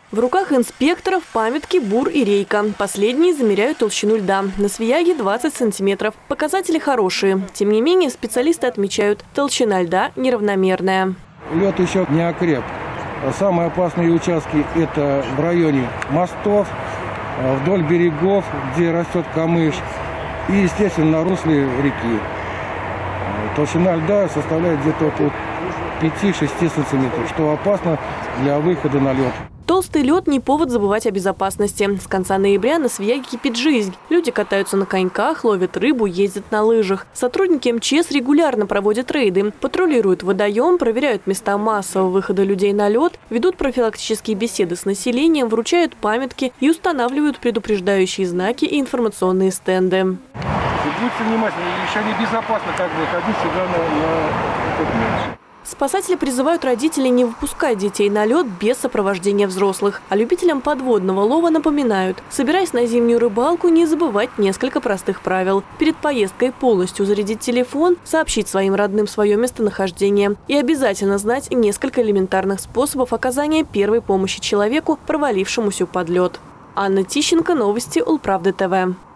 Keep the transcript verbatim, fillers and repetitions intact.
В руках инспекторов памятки «Бур» и «Рейка». Последние замеряют толщину льда. На Свияге двадцать сантиметров. Показатели хорошие. Тем не менее, специалисты отмечают, толщина льда неравномерная. Лед еще не окреп. Самые опасные участки – это в районе мостов, вдоль берегов, где растет камыш, и, естественно, на русле реки. Толщина льда составляет где-то около пяти-шести сантиметров, что опасно для выхода на лед. Толстый лед – не повод забывать о безопасности. С конца ноября на Свияге кипит жизнь. Люди катаются на коньках, ловят рыбу, ездят на лыжах. Сотрудники эм че эс регулярно проводят рейды, патрулируют водоем, проверяют места массового выхода людей на лед, ведут профилактические беседы с населением, вручают памятки и устанавливают предупреждающие знаки и информационные стенды. Будьте внимательны, еще не безопасно как бы ходить сюда на, на этот мяч. Спасатели призывают родителей не выпускать детей на лед без сопровождения взрослых. А любителям подводного лова напоминают, собираясь на зимнюю рыбалку, не забывать несколько простых правил. Перед поездкой полностью зарядить телефон, сообщить своим родным свое местонахождение и обязательно знать несколько элементарных способов оказания первой помощи человеку, провалившемуся под лед. Анна Тищенко, новости Улправды тэ вэ.